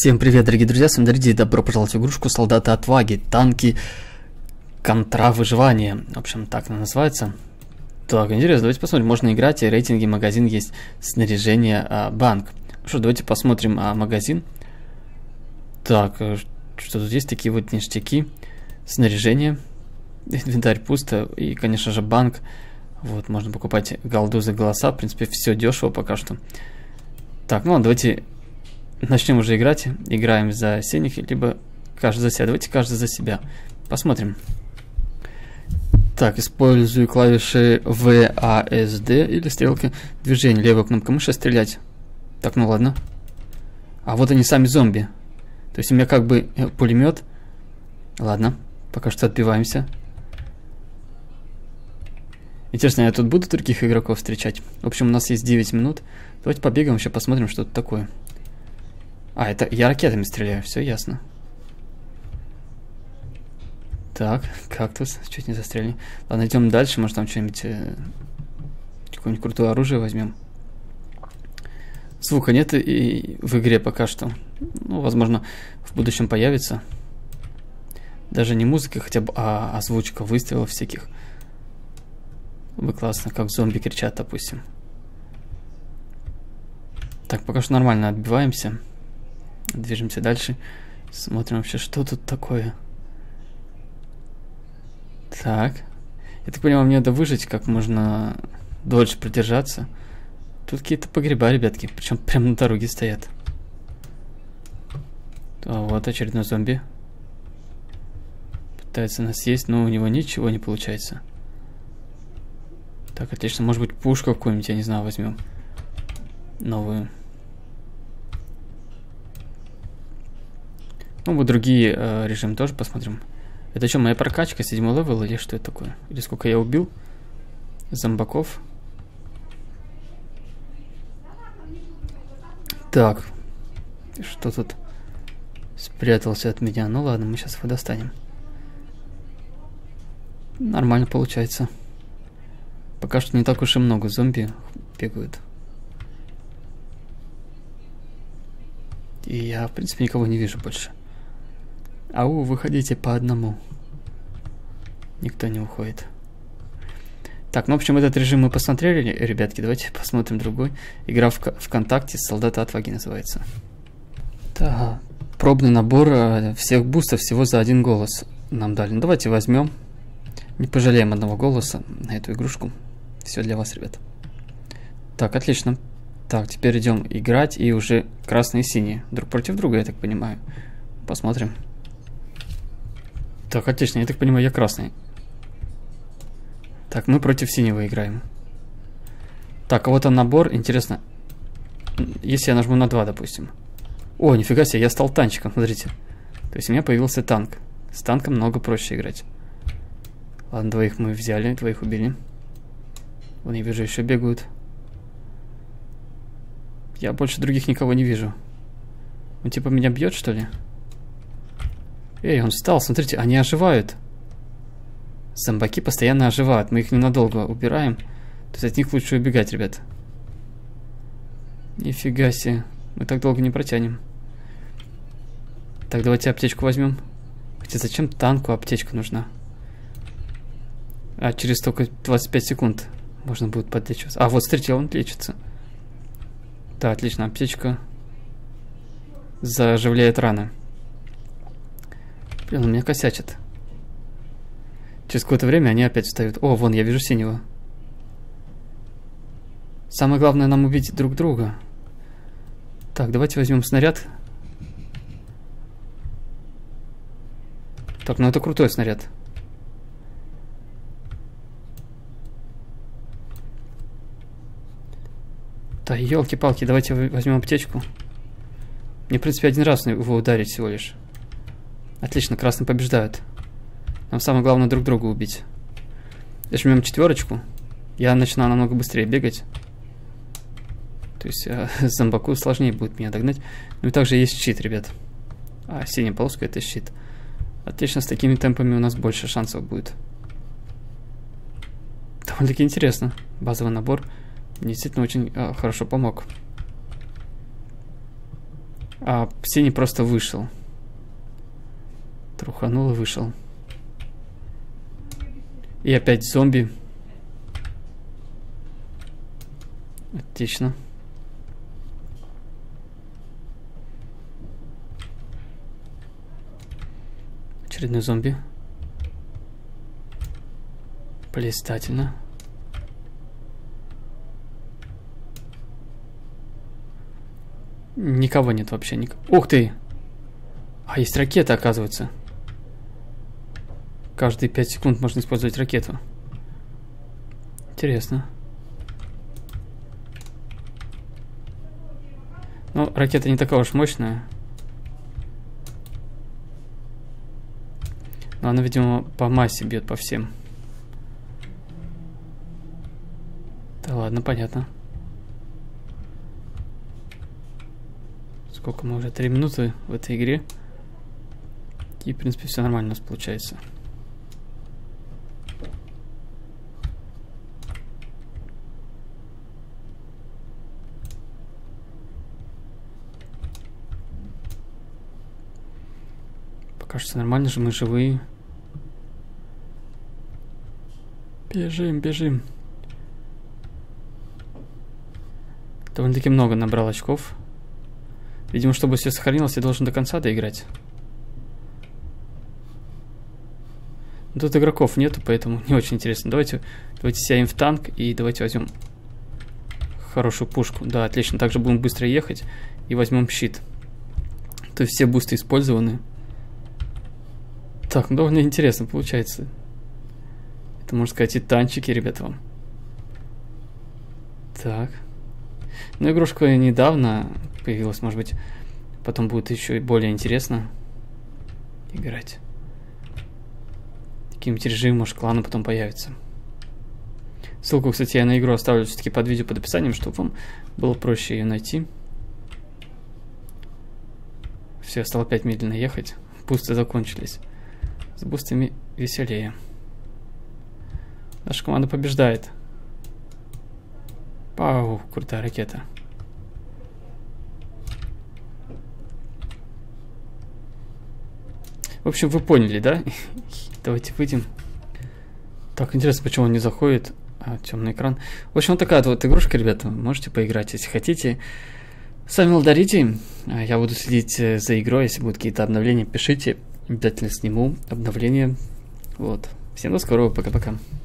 Всем привет, дорогие друзья, с вами Дарья, добро пожаловать в игрушку Солдаты Отваги, танки контра-выживания, в общем, так она называется. Так, интересно, давайте посмотрим, можно играть, и рейтинги, магазин есть, снаряжение, банк. Ну что, давайте посмотрим магазин. Так, что тут есть, такие вот ништяки, снаряжение, инвентарь пусто, и, конечно же, банк. Вот, можно покупать голду за голоса, в принципе, все дешево пока что. Так, ну ладно, давайте начнем уже играть. Играем за синих, либо каждый за себя. Давайте каждый за себя. Посмотрим. Так, использую клавиши WASD или стрелки движения. Левая кнопка мыши стрелять. Так, ну ладно. А вот они сами зомби. То есть у меня как бы пулемет. Ладно, пока что отбиваемся. Интересно, я тут буду других игроков встречать? В общем, у нас есть 9 минут. Давайте побегаем, еще посмотрим, что тут такое. А, это я ракетами стреляю, все ясно. Так, кактус, чуть не застрелили. Ладно, идем дальше, может там что-нибудь, какое-нибудь крутое оружие возьмем. Звука нет и в игре пока что. Ну, возможно, в будущем появится. Даже не музыка хотя бы, а озвучка выстрелов всяких. Бы классно, как зомби кричат, допустим. Так, пока что нормально отбиваемся. Движемся дальше. Смотрим вообще, что тут такое. Так. Я так понимаю, мне надо выжить, как можно дольше продержаться. Тут какие-то погреба, ребятки. Причем прямо на дороге стоят. А вот очередной зомби. Пытается нас съесть, но у него ничего не получается. Так, отлично. Может быть, пушку какую-нибудь, я не знаю, возьмем. Новую. Ну, вот другие режимы тоже посмотрим. Это что, моя прокачка, 7 левел, или что это такое? Или сколько я убил зомбаков? Так. Что тут спрятался от меня? Ну ладно, мы сейчас его достанем. Нормально получается. Пока что не так уж и много зомби бегают. И я, в принципе, никого не вижу больше. Ау, выходите по одному. Никто не уходит. Так, ну, в общем, этот режим мы посмотрели, ребятки. Давайте посмотрим другой. Игра ВКонтакте, Солдаты Отваги называется. Так, пробный набор всех бустов всего за 1 голос нам дали. Ну, давайте возьмем. Не пожалеем одного голоса на эту игрушку. Все для вас, ребят. Так, отлично. Так, теперь идем играть, и уже красные и синие. Друг против друга, я так понимаю. Посмотрим. Так, отлично, я так понимаю, я красный. Так, мы против синего играем. Так, а вот он набор, интересно. Если я нажму на 2, допустим. О, нифига себе, я стал танчиком, смотрите. То есть у меня появился танк. С танком много проще играть. Ладно, двоих мы взяли, двоих убили. Вон, я вижу, еще бегают. Я больше других никого не вижу. Он типа меня бьет, что ли? Эй, он встал, смотрите, они оживают. Зомбаки постоянно оживают. Мы их ненадолго убираем. То есть от них лучше убегать, ребят. Нифига себе. Мы так долго не протянем. Так, давайте аптечку возьмем. Хотя зачем танку аптечка нужна? А через только 25 секунд можно будет подлечиваться. А, вот, смотрите, он лечится. Да, отлично, аптечка заживляет раны. Блин, он меня косячит. Через какое-то время они опять встают. О, вон, я вижу синего. Самое главное нам убить друг друга. Так, давайте возьмем снаряд. Так, ну это крутой снаряд. Да, елки-палки, давайте возьмем аптечку. Мне, в принципе, 1 раз его ударить всего лишь. Отлично, красные побеждают. Нам самое главное друг друга убить. Жмем 4. Я начинаю намного быстрее бегать. То есть зомбаку сложнее будет меня догнать. Ну и также есть щит, ребят. А, синяя полоска — это щит. Отлично, с такими темпами у нас больше шансов будет. Довольно-таки интересно. Базовый набор действительно очень хорошо помог. А Сеня просто вышел. Труханул и вышел. И опять зомби. Отлично. Очередной зомби. Блистательно. Никого нет вообще. Ух ты! А есть ракета, оказывается. Каждые 5 секунд можно использовать ракету. Интересно. Ну, ракета не такая уж мощная. Но она, видимо, по массе бьет по всем. Да ладно, понятно. Сколько мы уже? 3 минуты в этой игре. И, в принципе, все нормально у нас получается. Пока что нормально же, мы живые. Бежим, бежим. Довольно-таки много набрал очков. Видимо, чтобы все сохранилось, я должен до конца доиграть. Но тут игроков нету, поэтому не очень интересно. Давайте сядем в танк и давайте возьмем хорошую пушку. Да, отлично. Также будем быстро ехать и возьмем щит. То есть все бусты использованы. Так, ну довольно интересно получается. Это, можно сказать, и танчики, ребята, вам. Так. Ну, игрушка недавно появилась, может быть, потом будет еще и более интересно играть. Каким-нибудь режим, может, клана потом появится. Ссылку, кстати, я на игру оставлю все-таки под видео, под описанием, чтобы вам было проще ее найти. Все, я стал опять медленно ехать. Бусты закончились. С бустами веселее. Наша команда побеждает. Пау, крутая ракета. В общем, вы поняли, да? Давайте выйдем. Так, интересно, почему он не заходит. Темный экран. В общем, вот такая вот игрушка, ребята. Можете поиграть, если хотите. Сами ударите. Я буду следить за игрой. Если будут какие-то обновления, пишите. Обязательно сниму обновления. Вот. Всем до скорого. Пока-пока.